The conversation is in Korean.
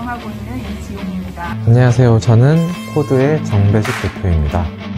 운영하고 있는 이지용입니다. 안녕하세요. 저는 코드의 정배식 대표입니다.